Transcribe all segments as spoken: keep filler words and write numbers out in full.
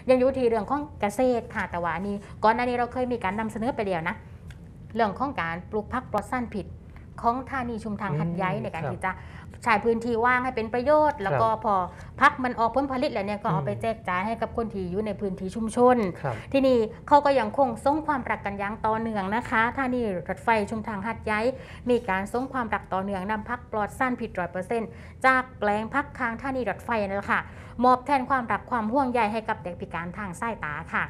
ยังอยู่ที่เรื่องของเกษตรค่ะแต่ว่านี้ก่อนหน้านี้เราเคยมีการนำเสนอไปแล้วนะเรื่องของการปลูกผักปลอดสารพิษของธานีชุมทางหัดใหญ่ในการที่จะใช้พื้นที่ว่างให้เป็นประโยชน์แล้วก็พอพักมันออกผลผลิตแล้วเนี่ยก็เอาไปแจกจ่ายให้กับคนที่อยู่ในพื้นที่ชุมชนที่นี่เขาก็ยังคงส่งความรักกันอย่างต่อเนื่องนะคะธานีรถไฟชุมทางหัดใหญ่มีการส่งความรักต่อเนื่องนำพักปลอดสารพิษร้อยเปอร์เซ็นต์จากแปลงพักค้างธานีรถไฟนั่นแหละค่ะมอบแทนความรักความห่วงใยให้กับเด็กพิการทางสายตาค่ะ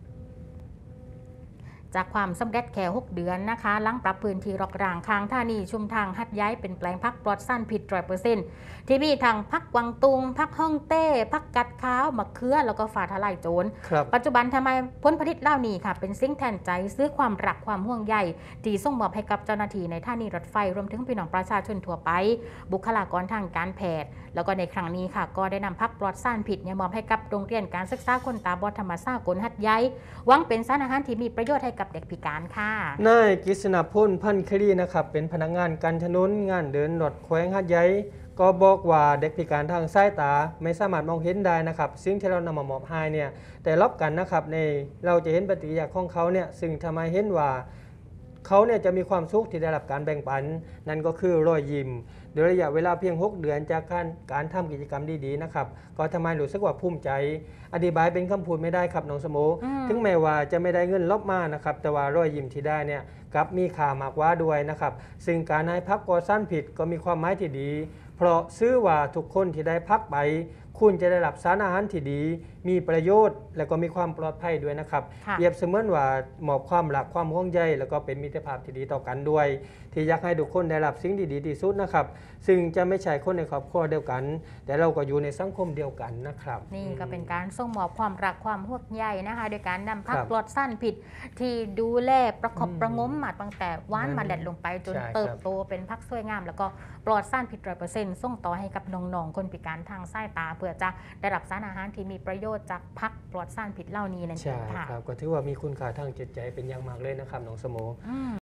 จากความสำเร็จแค่หกเดือนนะคะหลังปรับพื้นที่รอกรางค้างท่านีชุมทางหัดย้ายเป็นแปลงพักปลอดสารพิษร้อยเปอร์เซ็นต์ที่มีทางพักวังตุงพักฮ่องเต้พักกัดข้าวมะเขือแล้วก็ฝาทลายโจรปัจจุบันทำไมผลผลิตเหล่านี้ค่ะเป็นสิ่งแทนใจซื้อความรักความห่วงใยที่ส่งมอบให้กับเจ้าหน้าที่ในท่านีรถไฟรวมถึงพี่น้องประชาชนทั่วไปบุคลากรทางการแพทย์แล้วก็ในครั้งนี้ค่ะก็ได้นำพักปลอดสารพิษมอบให้กับโรงเรียนการศึกษาคนตาบอดธรรมศาสตร์กลหัดย้ายหวังเป็นสารอาหารที่มีประโยชน์ให้กับเด็กพิการค่ะนายกฤษณพลพันธ์คลีนะครับเป็นพนักงานการถนนงานเดินรถแขวงหัดใหญ่ก็บอกว่าเด็กพิการทางสายตาไม่สามารถมองเห็นได้นะครับซึ่งที่เรานำมามอบให้เนี่ยแต่รอบกันนะครับในเราจะเห็นปฏิกิริยาของเขาเนี่ยซึ่งทำให้เห็นว่าเขาเนี่ยจะมีความสุขที่ได้รับการแบ่งปันนั่นก็คือรอยยิ้มโดยระยะเวลาเพียงหกเดือนจากการการทำกิจกรรมดีๆนะครับก็ทำให้รู้สึกว่าภูมิใจอธิบายเป็นคำพูดไม่ได้ครับน้องสมโภถึงแม้ว่าจะไม่ได้เงินลบมานะครับแต่ว่ารอยยิ้มที่ได้เนี่ยกับมีค่ามากกว่าด้วยนะครับซึ่งการให้พักปลอดสารพิษก็มีความหมายที่ดีเพราะซื้อว่าทุกคนที่ได้พักไปคุณจะได้รับสารอาหารที่ดีมีประโยชน์และก็มีความปลอดภัยด้วยนะครับเปรียบเสมือนว่าหมอบความรักความห่วงใยแล้วก็เป็นมิตรภาพที่ดีต่อกันด้วยที่อยากให้ทุกคนได้รับสิ่งดีๆที่สุดนะครับซึ่งจะไม่ใช่คนในครอบครัวเดียวกันแต่เราก็อยู่ในสังคมเดียวกันนะครับนี่ก็เป็นการส่งมอบความรักความห่วงใยนะคะโดยการนำพักปลอดสารพิษที่ดูแลประคบประงมมาตั้งแต่ว่านมาแดดลงไปจนเติบโตเป็นพักสวยงามแล้วก็ปลอดสารพิษร้อยเปอร์เซ็นต์ส่งต่อให้กับน้องๆคนพิการทางสายตาเพื่อจะได้รับสารอาหารที่มีประโยชน์จากพักปลอดสารพิษเหล่านี้นั่นเองค่ะใช่ครับก็ถือว่ามีคุณค่าทางจิตใจเป็นอย่างมากเลยนะครับน้องสโม